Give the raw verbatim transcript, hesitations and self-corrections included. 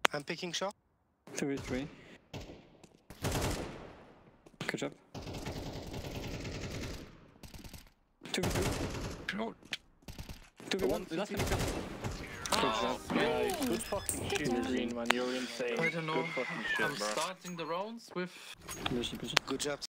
I'm picking shot. three v three. Good job. two v two. two v one. Last one. Good job. Yeah, good fucking shit, Green, man. You're insane. I don't know. Good fucking shit, I'm bro. starting the rounds with... Busy, busy. Good job.